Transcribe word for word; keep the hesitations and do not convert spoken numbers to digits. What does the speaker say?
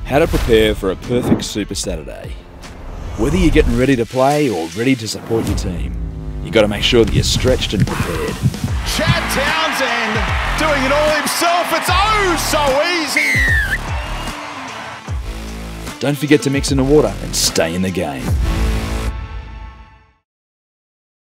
How to prepare for a perfect Super Saturday. Whether you're getting ready to play or ready to support your team, you've got to make sure that you're stretched and prepared. Chad Townsend doing it all himself. It's oh so easy. Don't forget to mix in the water and stay in the game.